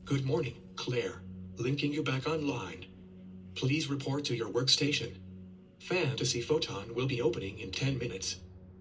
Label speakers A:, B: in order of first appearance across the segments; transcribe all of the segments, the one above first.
A: Good morning, Claire. Linking you back online. Please report to your workstation. Phantasy Photon will be opening in 10 minutes.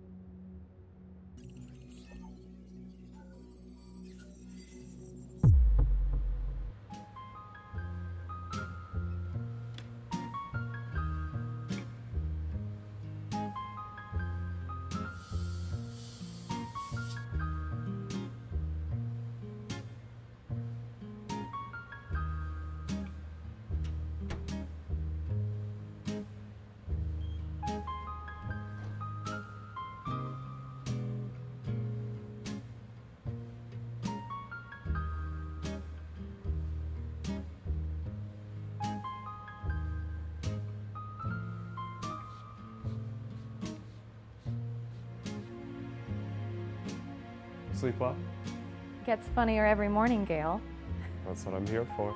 B: Sleep well?
C: Gets funnier every morning, Gale.
B: That's what I'm here for.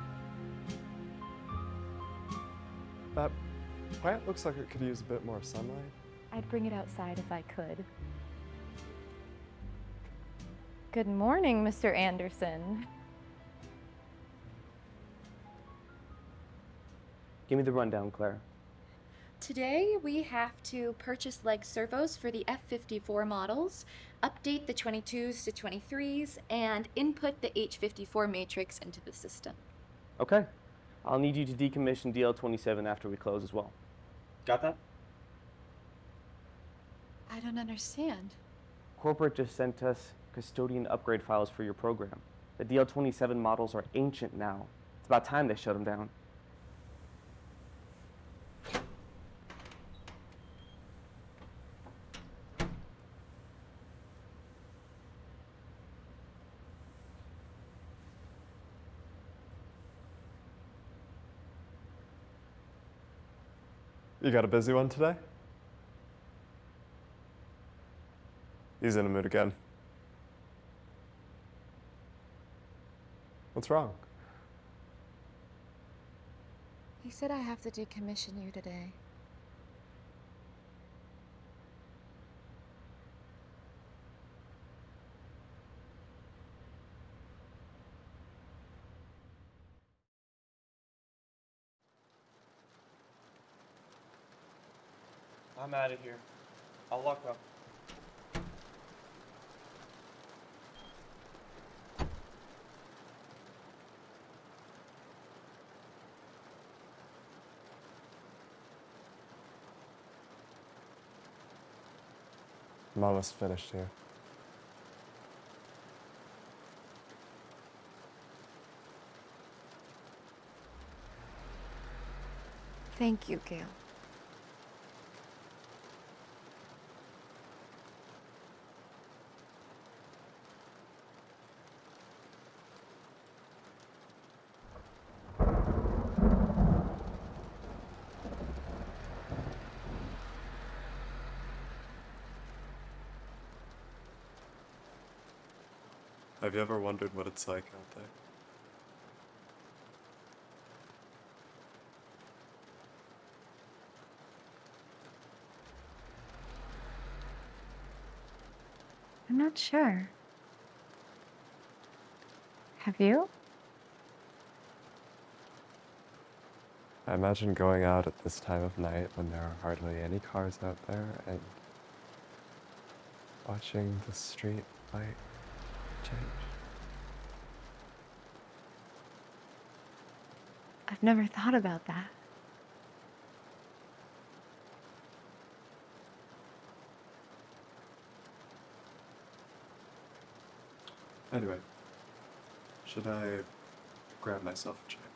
B: That plant looks like it could use a bit more sunlight.
C: I'd bring it outside if I could. Good morning, Mr. Anderson.
D: Give me the rundown, Claire.
E: Today, we have to purchase leg servos for the F-54 models, update the 22s to 23s, and input the H-54 matrix into the system.
D: Okay. I'll need you to decommission DL-27 after we close as well. Got that?
E: I don't understand.
D: Corporate just sent us custodian upgrade files for your program. The DL-27 models are ancient now. It's about time they shut them down.
B: You got a busy one today? He's in a mood again. What's wrong?
E: He said I have to decommission you today.
D: I'm out of here. I'll lock up.
B: I'm almost finished here.
E: Thank you, Gale.
B: Have you ever wondered what it's like out there?
C: I'm not sure. Have you?
B: I imagine going out at this time of night when there are hardly any cars out there and watching the street light change.
C: I've never thought about that.
B: Anyway, should I grab myself a chair?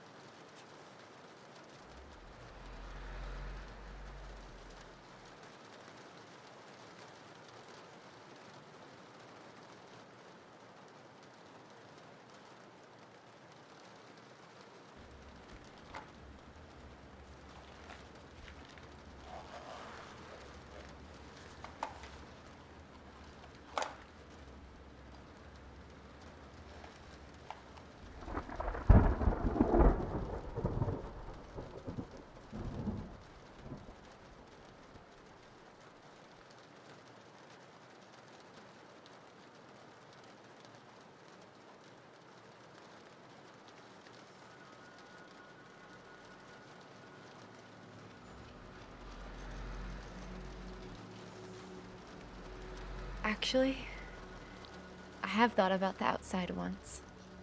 C: Actually, I have thought about the outside once.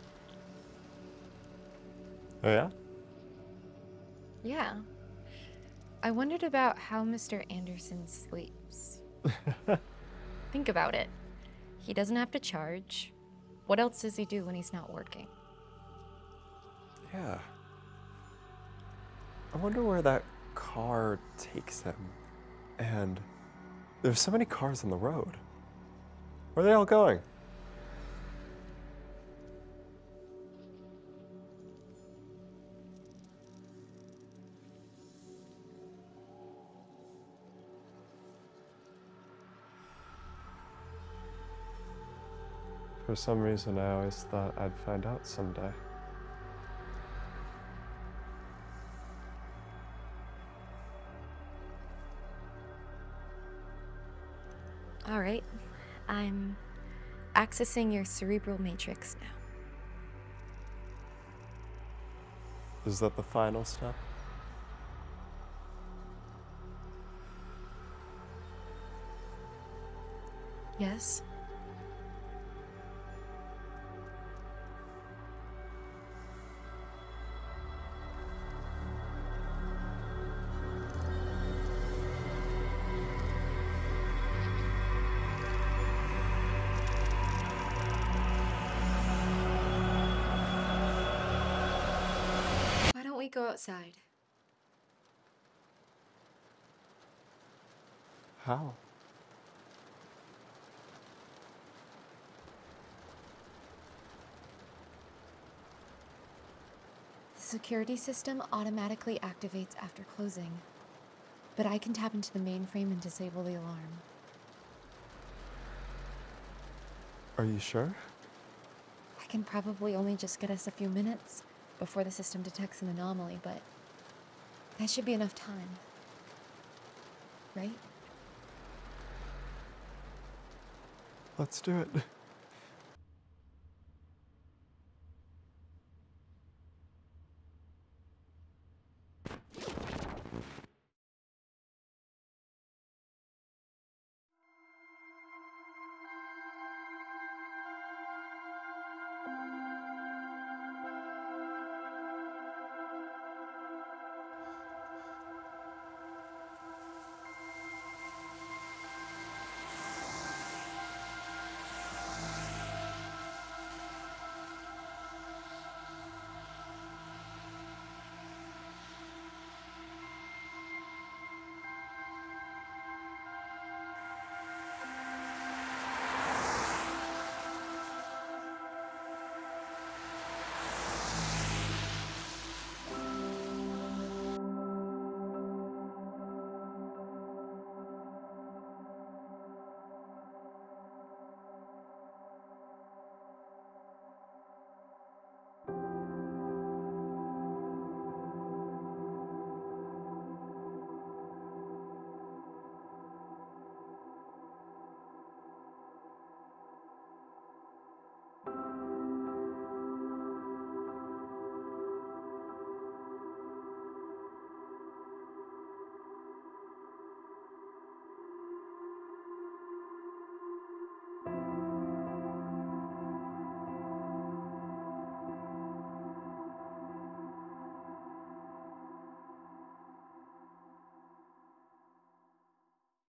B: Oh yeah?
C: Yeah. I wondered about how Mr. Anderson sleeps. Think about it. He doesn't have to charge. What else does he do when he's not working?
B: Yeah. I wonder where that car takes him. And there's so many cars on the road. Where are they all going? For some reason, I always thought I'd find out someday.
C: All right. I'm accessing your cerebral matrix now.
B: Is that the final step?
C: Yes. Why don't we go outside?
B: How?
C: The security system automatically activates after closing, but I can tap into the mainframe and disable the alarm.
B: Are you sure?
C: I can probably only just get us a few minutes before the system detects an anomaly, but that should be enough time. Right?
B: Let's do it.